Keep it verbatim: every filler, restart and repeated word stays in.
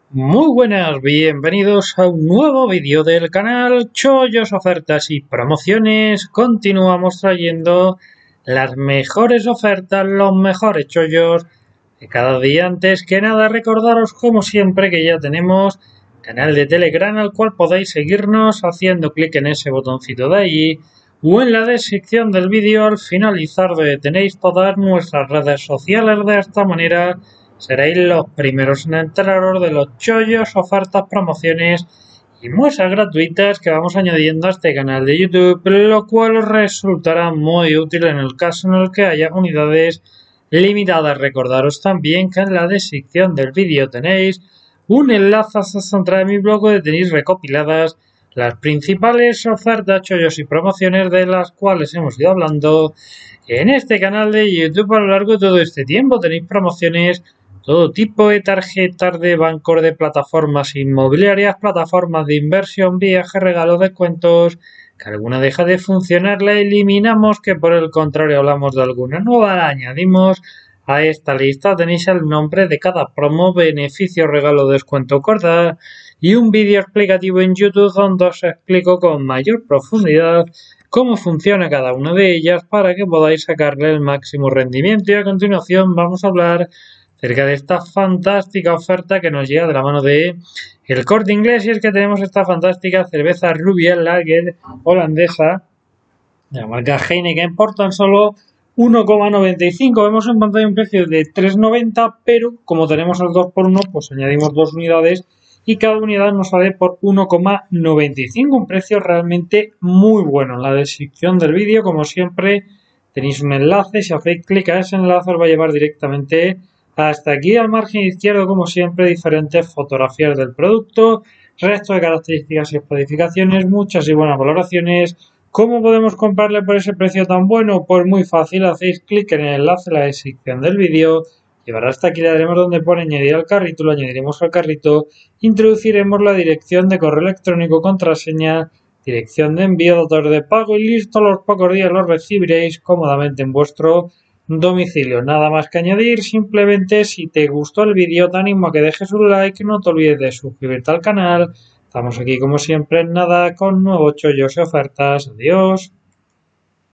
Muy buenas, bienvenidos a un nuevo vídeo del canal Chollos, Ofertas y Promociones. Continuamos trayendo las mejores ofertas, los mejores chollos de cada día. Antes que nada, recordaros como siempre que ya tenemos canal de Telegram al cual podéis seguirnos haciendo clic en ese botoncito de ahí o en la descripción del vídeo al finalizar donde tenéis todas nuestras redes sociales. De esta manera seréis los primeros en enteraros de los chollos, ofertas, promociones y muestras gratuitas que vamos añadiendo a este canal de YouTube, lo cual os resultará muy útil en el caso en el que haya unidades limitadas. Recordaros también que en la descripción del vídeo tenéis un enlace a esta entrada de mi blog donde tenéis recopiladas las principales ofertas, chollos y promociones de las cuales hemos ido hablando en este canal de YouTube a lo largo de todo este tiempo. Tenéis promociones todo tipo de tarjetas de bancos, de plataformas inmobiliarias, plataformas de inversión, viajes, regalos, descuentos. Que alguna deja de funcionar, la eliminamos, que por el contrario hablamos de alguna nueva, la añadimos a esta lista. Tenéis el nombre de cada promo, beneficio, regalo, descuento, corta y un vídeo explicativo en YouTube donde os explico con mayor profundidad cómo funciona cada una de ellas para que podáis sacarle el máximo rendimiento. Y a continuación vamos a hablar acerca de esta fantástica oferta que nos llega de la mano de El Corte Inglés, y es que tenemos esta fantástica cerveza rubia lager holandesa de la marca Heineken por tan solo uno coma noventa y cinco. Vemos en pantalla un precio de tres noventa, pero como tenemos el dos por uno, pues añadimos dos unidades y cada unidad nos sale por uno coma noventa y cinco, un precio realmente muy bueno. En la descripción del vídeo, como siempre, tenéis un enlace. Si hacéis clic a ese enlace os va a llevar directamente hasta aquí. Al margen izquierdo, como siempre, diferentes fotografías del producto, resto de características y especificaciones, muchas y buenas valoraciones. ¿Cómo podemos comprarle por ese precio tan bueno? Pues muy fácil, hacéis clic en el enlace en la descripción del vídeo, llevará hasta aquí, le daremos donde pone añadir al carrito, lo añadiremos al carrito, introduciremos la dirección de correo electrónico, contraseña, dirección de envío, datos de pago y listo. A los pocos días los recibiréis cómodamente en vuestro domicilio. Nada más que añadir. Simplemente, si te gustó el vídeo, te animo a que dejes un like, no te olvides de suscribirte al canal. Estamos aquí como siempre en nada con nuevos chollos y ofertas. Adiós.